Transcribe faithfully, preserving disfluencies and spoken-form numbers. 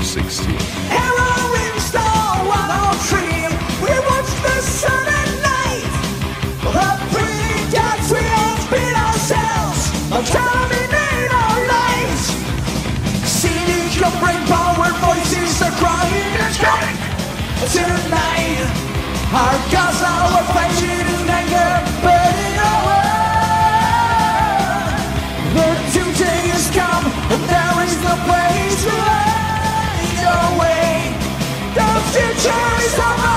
sixteen. Heroin stone one oh three. We watch the sun at night. The pretty dots we all beat ourselves. Contaminate our lives. C D can bring power, voices are crying and shouting. Tonight, our gods are fighting in anger, burning our the doomsday has come, and there is no place to hide away. The future is on